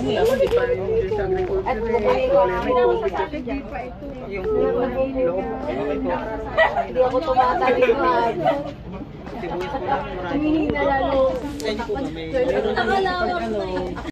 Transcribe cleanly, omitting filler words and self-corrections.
Ako di pa yung sa agriculture. Problema yung COVID kasi. Yung loob. Hindi ako tumataliwan. Sibuyas ko lang. Humihina lalo. Sa inyo po ba may... Nakalawak na